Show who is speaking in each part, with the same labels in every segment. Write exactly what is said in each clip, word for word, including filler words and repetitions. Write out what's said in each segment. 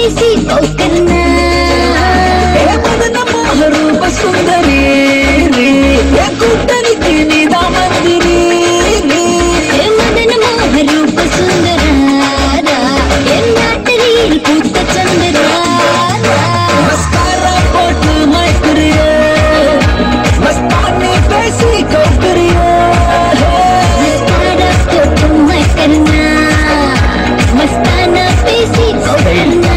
Speaker 1: பேசி போக்கர்னா रूप सुंदरी கூட்டணிக்கு நீதான் மந்திரி மதன மோக ரூப சுந்தராரா என் நாட்டரில் பூத்த சந்திராரா மஸ்காரா போட்டு மயக்குறிய மஸ்தானி பேசி கோக்குறிய மஸ்காரா போட்டு மயக்கர்னா மஸ்தானா பேசி கோக்கர்னா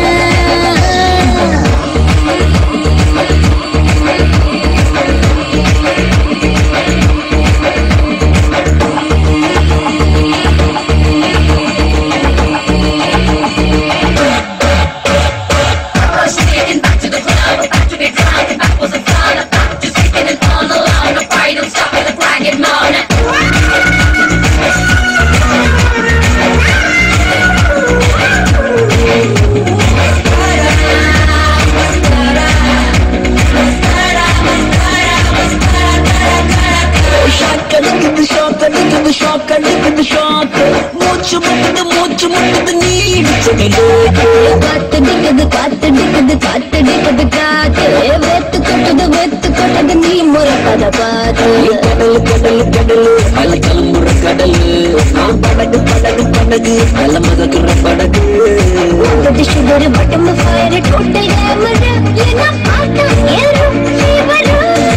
Speaker 1: காத்தடிக்குது காத்தடிக்குது காத்தடிக்குது காத்து வெத்து கொட்டது வெத்து கொட்டது நீ முறப்பத பார்த்து கடல் கடல் கடல் பல கிளம்புற கடல் நான் படகு படகு படகு நல்ல மதக்குற படகு ஒன்பது சுகர் பட்டம் ஃபயர் டோட்டல் கேமரா ஏன்னா பாட்டம் ஏறும் ஃபீவர்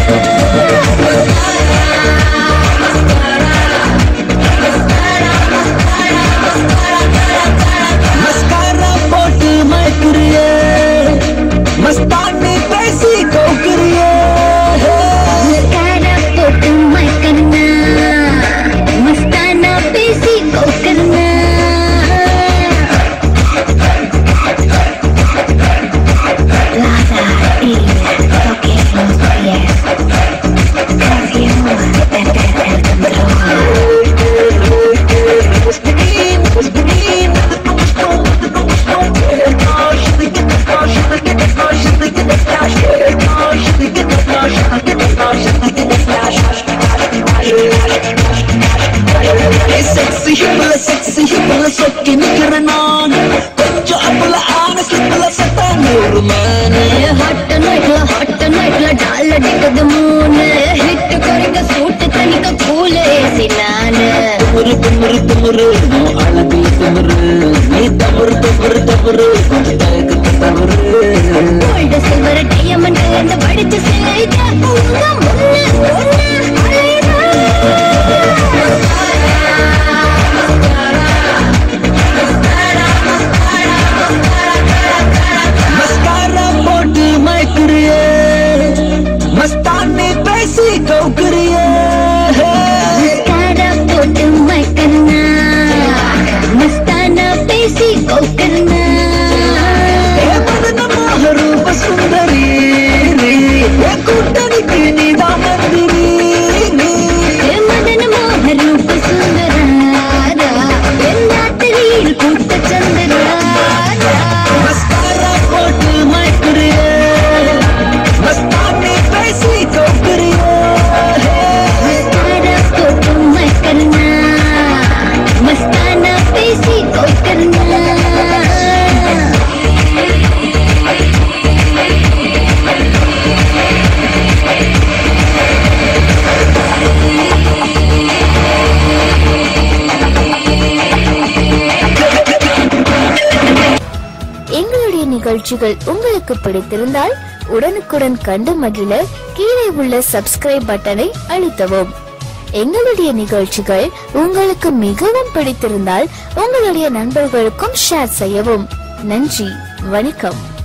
Speaker 1: मस्तानी पैसी कोकरिया मस्कारा पोट मयकरना मस्ताना पैसी कोकरना sexy hipala sexy hipala sokki nikirana konja apala aana slipala satanu man hot night la hot night la dal dikad moon hit karega suit tanika cool sinana tumur tumur tumur no alabi tumur nee tumur tumur tumur tag tumur gold silver diamond and badich seja unga munna munna मस्तानी पैसी कोकरिया मस्कारा पोट मयकरना मस्ताना पैसी कोकरना मदन मोह रूप सुंदरी கூட்டணிக்கு நீதான் மந்திரி மதன மோக ரூப சுந்தராரா என் நாட்டரில் பூத்த சந்திராரா மஸ்காரா போட்டு மயக்குறிய मस्तानी पैसी कोकरिया मस्कारा पोट मयकरना मस्ताना पैसी कोकरना எங்களுடைய நிகழ்ச்சிகள் உங்களுக்கு பிடித்திருந்தால் உடனுக்குடன் கண்டு மகிழ கீழே உள்ள சப்ஸ்கிரைப் பட்டனை அழுத்தவும். எங்களுடைய நிகழ்ச்சிகள் உங்களுக்கு மிகவும் பிடித்திருந்தால் உங்களுடைய நண்பர்களுக்கும் ஷேர் செய்யவும். நன்றி, வணக்கம்.